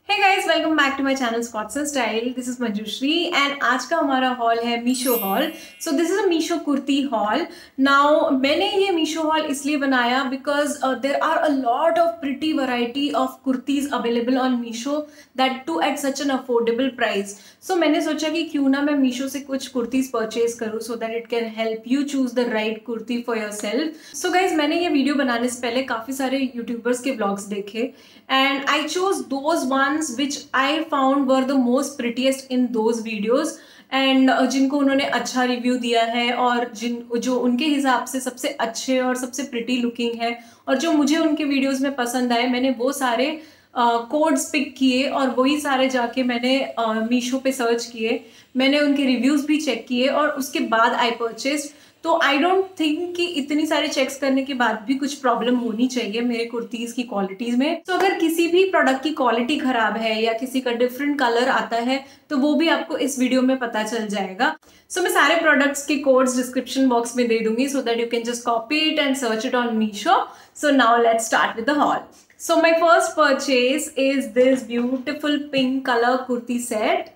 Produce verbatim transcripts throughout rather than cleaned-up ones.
Hey guys, welcome back to my channel Scott's style. This is Manjushree and आज का हमारा haul है Meesho haul. So this is a Meesho kurti haul. Now मैंने ये Meesho haul इसलिए बनाया because there are a lot of pretty variety of kurtis available on Meesho, that too at such an affordable price. So मैंने सोचा कि क्यों ना मैं मीशो से कुछ कुर्तीज परचेज करूँ so that it can help you choose the right kurti for yourself. So guys, मैंने ये वीडियो बनाने से पहले काफी सारे यूट्यूबर्स के ब्लॉग्स देखे and I chose those ones which I found were the most prettiest in those videos and uh, जिनको उन्होंने अच्छा रिव्यू दिया है और जिन जो उनके हिसाब से सबसे अच्छे और सबसे प्रिटी लुकिंग है और जो मुझे उनके वीडियोस में पसंद आए, मैंने वो सारे कोड्स पिक किए और वही सारे जाके मैंने मीशो uh, पे सर्च किए। मैंने उनके रिव्यूज भी चेक किए और उसके बाद आई परचेज। तो आई डोंट थिंक कि इतनी सारी चेक्स करने के बाद भी कुछ प्रॉब्लम होनी चाहिए मेरे कुर्तीज की क्वालिटीज में। तो अगर किसी भी प्रोडक्ट की क्वालिटी खराब है या किसी का डिफरेंट कलर आता है तो वो भी आपको इस वीडियो में पता चल जाएगा। सो so, मैं सारे प्रोडक्ट्स के कोड्स डिस्क्रिप्शन बॉक्स में दे दूंगी so that you can just copy it and search it on Meesho. So now let's start with the haul. So my first purchase is this beautiful pink colour kurti set.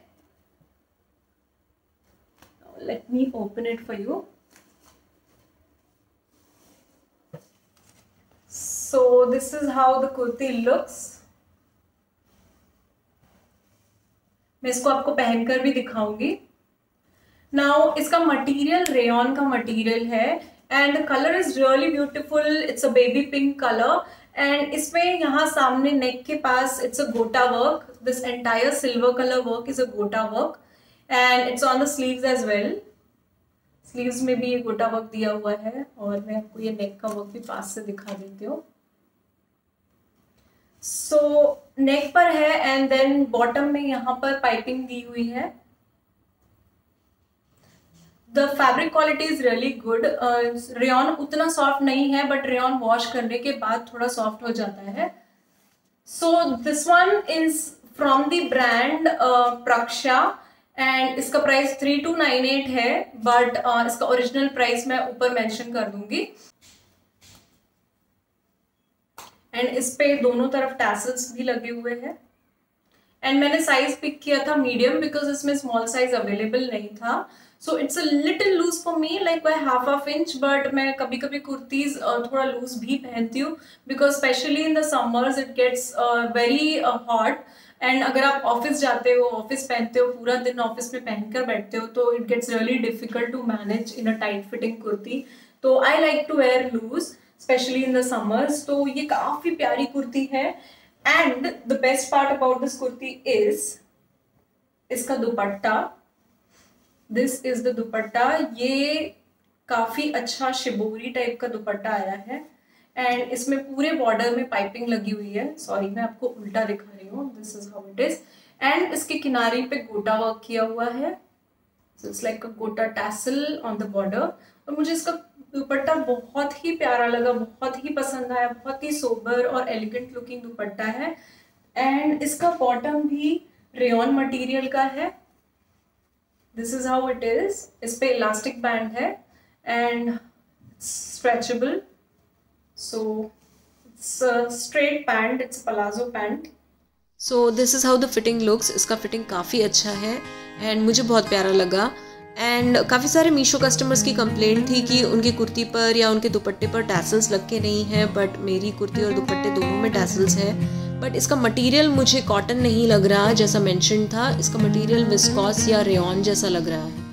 Let me open it for you. So this is how the kurti looks. मैं इसको आपको पहनकर भी दिखाऊंगी। Now इसका material rayon का material है and the color is really beautiful. It's a baby pink color and इसमें यहाँ सामने नेक के पास it's a gota work. This entire silver color work is a gota work and it's on the sleeves as well. Sleeves में भी ये गोटा work दिया हुआ है और मैं आपको ये नेक का वर्क भी पास से दिखा देती हूँ। सो so, नेक पर है एंड देन बॉटम में यहाँ पर पाइपिंग दी हुई है। The fabric quality is really good. Rayon उतना सॉफ्ट नहीं है बट रेयॉन वॉश करने के बाद थोड़ा सॉफ्ट हो जाता है। So this one is from the brand Praksha and इसका price three two nine eight है बट uh, इसका ओरिजिनल प्राइस मैं ऊपर मेंशन कर दूंगी। एंड इस पे दोनों तरफ टैसल्स भी लगे हुए हैं एंड मैंने साइज पिक किया था मीडियम बिकॉज इसमें स्मॉल साइज अवेलेबल नहीं था। So it's a little loose for me like by half half inch but मैं कभी कभी कुर्तीज थोड़ा लूज भी पहनती हूँ because specially in the summers it gets very hot and अगर आप ऑफिस जाते हो, ऑफिस पहनते हो, पूरा दिन ऑफिस में पहनकर बैठते हो तो it gets really difficult to manage in a tight fitting kurti. तो I like to wear loose specially in the summers. तो ये काफी प्यारी कुर्ती है and the best part about this kurti is इसका dupatta. This is the dupatta. ये काफी अच्छा शिबोरी टाइप का दुपट्टा आया है एंड इसमें पूरे बॉर्डर में पाइपिंग लगी हुई है। सॉरी, मैं आपको उल्टा दिखा रही हूँ। This is how it is and इसके किनारे पे गोटा वर्क किया हुआ है। इट्स लाइक अ गोटा टैसल ऑन द बॉर्डर और मुझे इसका दुपट्टा बहुत ही प्यारा लगा, बहुत ही पसंद आया। बहुत ही सोबर और एलिगेंट लुकिंग दुपट्टा है एंड इसका बॉटम भी रेयॉन मटेरियल का है। This is how it is. इस पे इलास्टिक बैंड है and stretchable. So it's a straight pant, it's a palazzo pant. So this is how the fitting looks. इसका fitting काफ़ी अच्छा है एंड मुझे बहुत प्यारा लगा। एंड काफ़ी सारे मीशो कस्टमर्स की कंप्लेंट थी कि उनकी कुर्ती पर या उनके दुपट्टे पर टैसल्स लग के नहीं है बट मेरी कुर्ती और दुपट्टे दोनों में टैसल्स है। बट इसका मटेरियल मुझे कॉटन नहीं लग रहा जैसा मेंशन था। इसका मटेरियल विस्कॉस या रेयॉन जैसा लग रहा है।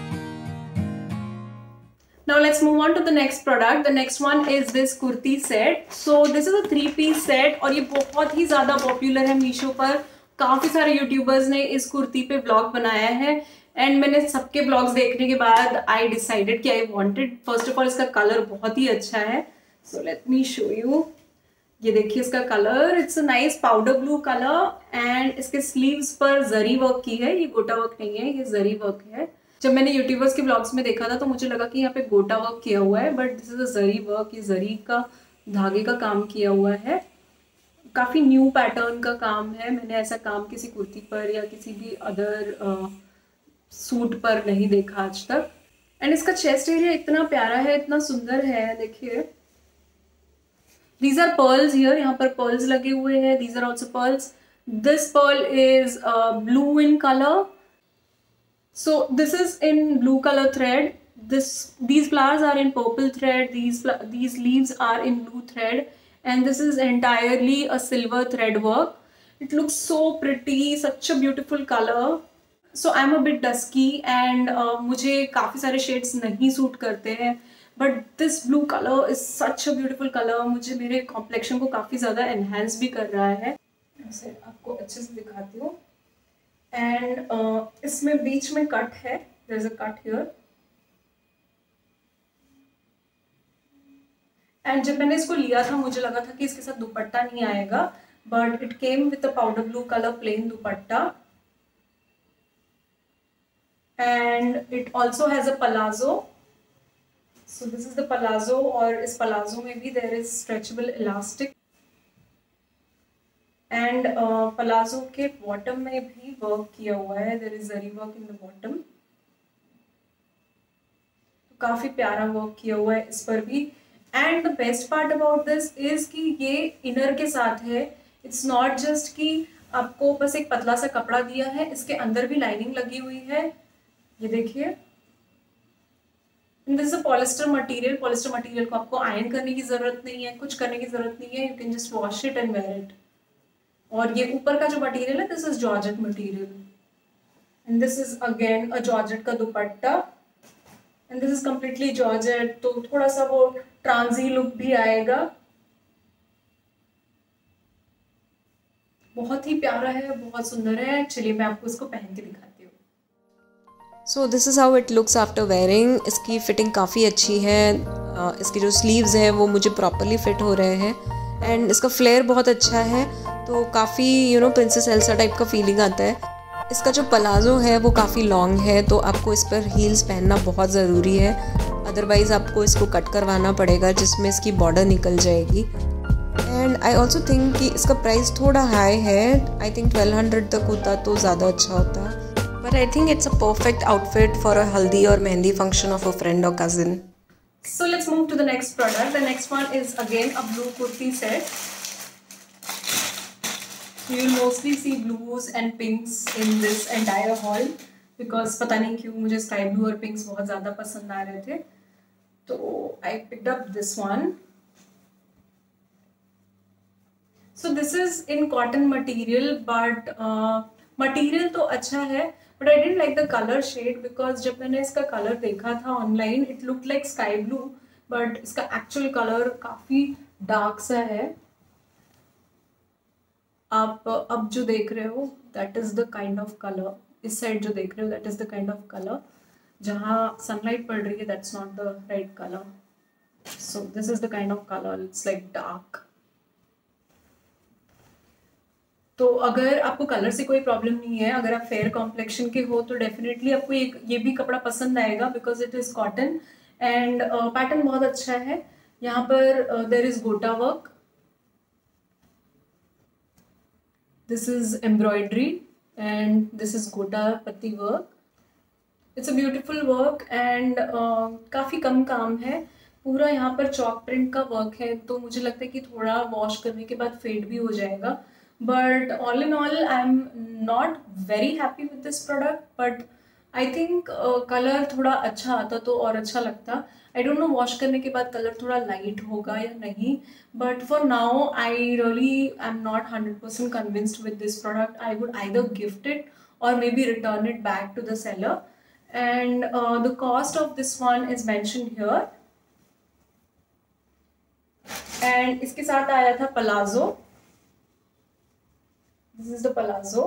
Now let's move on to the next product. The next one is this kurti set. So this is a three piece set और ये बहुत ही ज़्यादा पॉपुलर है मीशो पर। काफ़ी सारे यूट्यूबर्स ने इस कुर्ती पे ब्लॉग बनाया है एंड मैंने सबके ब्लॉग्स देखने के बाद आई डिसाइडेड कि I wanted. First of all इसका कलर बहुत ही अच्छा है। So let me show you. ये देखिए इसका colour, it's a nice powder blue colour and इसके स्लीव्स पर जरी वर्क की है। ये गोटा वर्क नहीं है, ये जरी वर्क है। जब मैंने यूट्यूबर्स के ब्लॉग्स में देखा था तो मुझे लगा कि यहाँ पे गोटा वर्क किया हुआ है but this is a zari work. ये जरी का धागे का काम किया हुआ है। काफ़ी न्यू पैटर्न का काम है। मैंने ऐसा काम किसी कुर्ती पर या किसी भी अदर सूट पर नहीं देखा आज तक। एंड इसका चेस्ट एरिया इतना प्यारा है, इतना सुंदर है। देखिए दीज आर पर्ल्स हियर, यहाँ पर पर्ल्स लगे हुए हैं। These are also pearls This pearl is uh, blue in color. So this is in blue color thread. This these flowers are in purple thread. These these leaves are in blue thread, and this is entirely a silver thread work. It looks so pretty, such a beautiful color. So I'm a bit dusky and uh, मुझे काफ़ी सारे shades नहीं suit करते हैं, but this blue color is such a beautiful color. मुझे मेरे complexion को काफ़ी ज़्यादा enhance भी कर रहा है. ऐसे आपको अच्छे से दिखाती हूँ. एंड uh, इसमें बीच में कट है, there is a cut here. And जब मैंने इसको लिया था मुझे लगा था कि इसके साथ दुपट्टा नहीं आएगा, but it came with a powder blue colour plain dupatta. And it also has a palazzo. So this is the palazzo, और इस पलाजो में भी there is stretchable elastic. And palazzo के बॉटम में भी वर्क किया हुआ है, there is zari work in the bottom. काफी प्यारा वर्क किया हुआ है इस पर भी. And the best part about this is कि ये इनर के साथ है. इट्स नॉट जस्ट कि आपको बस एक पतला सा कपड़ा दिया है, इसके अंदर भी लाइनिंग लगी हुई है. ये देखिए, this is a polyester material. Polyester material को आपको आयरन करने की जरूरत नहीं है, कुछ करने की जरूरत नहीं है. You can just wash it and wear it. और ये ऊपर का जो मटेरियल है, this is georgette material. And this is again a georgette का dupatta. And this is completely georgette, तो थोड़ा सा वो ट्रांजी लुक भी आएगा. बहुत ही प्यारा है, बहुत सुंदर है. चलिए मैं आपको इसको पहन के दिखाती हूँ. So this is how it looks after wearing. इसकी फिटिंग काफ़ी अच्छी है. uh, इसके जो स्लीव्स हैं वो मुझे प्रॉपरली फिट हो रहे हैं. एंड इसका फ्लेयर बहुत अच्छा है, तो काफ़ी you know princess Elsa type का फीलिंग आता है. इसका जो पलाजो है वो काफ़ी लॉन्ग है, तो आपको इस पर हील्स पहनना बहुत ज़रूरी है. अदरवाइज़ आपको इसको कट करवाना पड़ेगा, जिसमें इसकी बॉर्डर निकल जाएगी. एंड आई ऑल्सो थिंक कि इसका प्राइस थोड़ा हाई है. आई थिंक ट्वेल्व हंड्रेड तक होता तो ज़्यादा अच्छा होता. But I think it's a perfect outfit for a haldi और mehndi function of a friend और cousin. So let's move to the next product. The next one is again a blue kurti set. You will mostly see blues and pinks in this entire haul because पता नहीं क्यों मुझे sky blue और pinks बहुत ज़्यादा पसंद आ रहे थे, तो I picked up this one. So this is in cotton material, but uh, material तो अच्छा है, but I didn't like the color shade because जब मैंने इसका कलर देखा था online, it looked like sky blue, but इसका actual कलर काफ़ी डार्क सा है. आप अब जो देख रहे हो that is the kind of color. इस साइड जो देख रहे हो that is the kind of color. जहाँ सनलाइट पड़ रही है that's not the right color. So this is the kind of color. It's like dark. तो अगर आपको कलर से कोई प्रॉब्लम नहीं है, अगर आप फेयर कॉम्प्लेक्शन के हो, तो डेफिनेटली आपको एक ये भी कपड़ा पसंद आएगा because it is cotton. And pattern बहुत अच्छा है. यहाँ पर there is gota work. This is embroidery and this is gota patti work. It's a beautiful work and काफ़ी कम काम है. पूरा यहाँ पर चॉक प्रिंट का वर्क है, तो मुझे लगता है कि थोड़ा वॉश करने के बाद फेड भी हो जाएगा. But all in all, I'm not very happy with this product. But I think uh, color थोड़ा अच्छा आता तो और अच्छा लगता. I don't know wash करने के बाद color थोड़ा light होगा या नहीं. But for now, I really am not one hundred percent convinced with this product. I would either gift it or maybe return it back to the seller. And uh, the cost of this one is mentioned here. And इसके साथ आया था palazzo. This is the palazzo.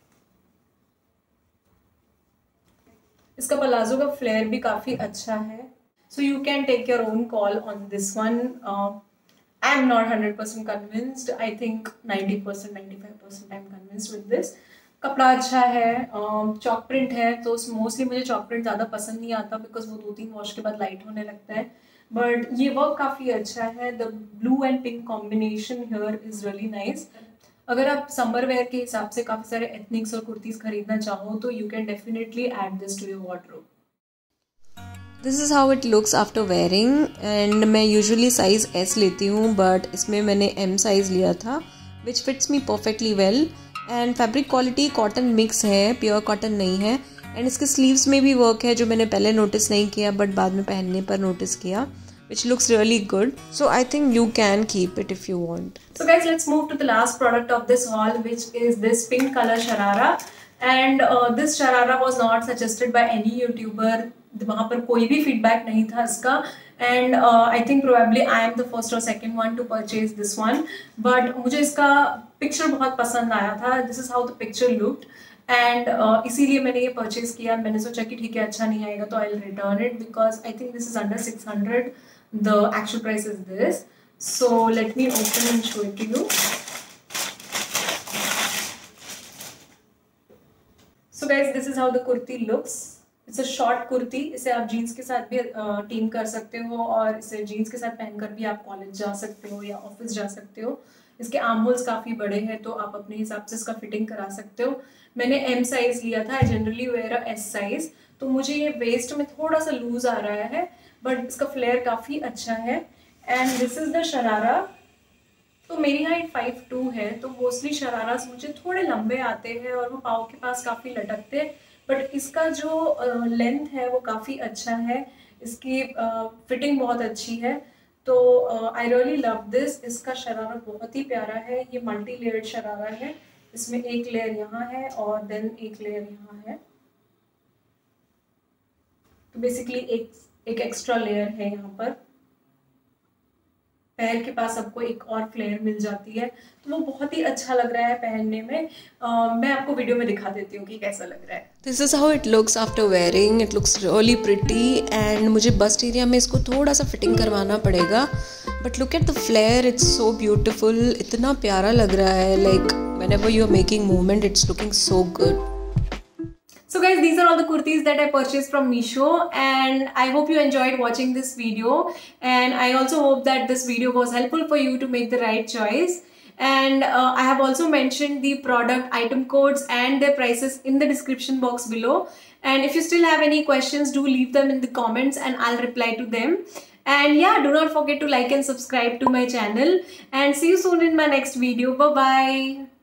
इसका palazzo का flare भी काफ़ी अच्छा है. So you can take your own call on this one. Uh, I am not one hundred percent convinced. I think ninety percent, ninety-five percent I am convinced with this. कपड़ा अच्छा है, chalk print है, तो mostly मुझे chalk print ज़्यादा पसंद नहीं आता बिकॉज वो दो तीन वॉश के बाद लाइट होने लगता है. बट ये वर्क काफ़ी अच्छा है. The blue and pink combination here is really nice. अगर आप समर वेयर के हिसाब से काफ़ी सारे एथनिक्स और कुर्तीज़ खरीदना चाहो तो you can definitely add this to your wardrobe. This is how it looks after wearing. And मैं यूजुअली साइज़ एस लेती हूँ, बट इसमें मैंने एम साइज़ लिया था which fits me perfectly well. And fabric quality cotton mix है, pure cotton नहीं है। एंड इसके स्लीव्स में भी वर्क है जो मैंने पहले नोटिस नहीं किया बट बाद में पहनने पर नोटिस किया, which looks really good. So I think you can keep it if you want. So guys, let's move to the last product of this haul, which is this pink color sharara. And uh, this sharara was not suggested by any YouTuber. वहाँ पर कोई भी feedback नहीं था इसका. And uh, I think probably I am the first or second one to purchase this one. But मुझे इसका picture बहुत पसंद आया था. This is how the picture looked. And uh, इसीलिए मैंने ये परचेज किया. मैंने सोचा कि ठीक है अच्छा नहीं आएगा तो I will return it because I think this is under six hundred. The actual price is this. So let me open and show it to you. So guys this is how the kurti looks. It's a short kurti. इसे आप jeans के साथ भी team uh, कर सकते हो और इसे जीन्स के साथ पहनकर भी आप कॉलेज जा सकते हो या ऑफिस जा सकते हो. इसके आर्म होल्स काफ़ी बड़े हैं तो आप अपने हिसाब से इसका फिटिंग करा सकते हो. मैंने एम साइज़ लिया था. I generally wear a S size. तो मुझे ये वेस्ट में थोड़ा सा लूज आ रहा है बट इसका फ्लेयर काफ़ी अच्छा है. And this is the sharara. तो मेरी हाइट फाइव टू है तो मोस्टली शरारास मुझे थोड़े लंबे आते हैं और वो पाँव के पास काफ़ी लटकते हैं. बट इसका जो लेंथ uh, है वो काफ़ी अच्छा है. इसकी फिटिंग uh, बहुत अच्छी है. तो आई रियली लव दिस. इसका शरारा बहुत ही प्यारा है. ये मल्टी लेयर्ड शरारा है. इसमें एक लेयर यहाँ है और देन एक लेयर यहाँ है. तो बेसिकली एक एक एक्स्ट्रा लेयर है यहाँ पर. पैर के पास आपको एक और फ्लेयर मिल जाती है तो वो बहुत ही अच्छा लग रहा है पहनने में. uh, मैं आपको वीडियो में दिखा देती हूँ कि कैसा लग रहा है. This is how it looks after wearing. It looks really pretty and मुझे बस्ट एरिया में इसको थोड़ा सा फिटिंग करवाना पड़ेगा. But look at the flare. It's so beautiful. इतना प्यारा लग रहा है. Like whenever you are making movement it's looking so good. So guys, these are all the kurtis that I purchased from Meesho and I hope you enjoyed watching this video and I also hope that this video was helpful for you to make the right choice. And uh, I have also mentioned the product item codes and their prices in the description box below. And if you still have any questions, do leave them in the comments and I'll reply to them. And yeah, do not forget to like and subscribe to my channel and see you soon in my next video. Bye bye.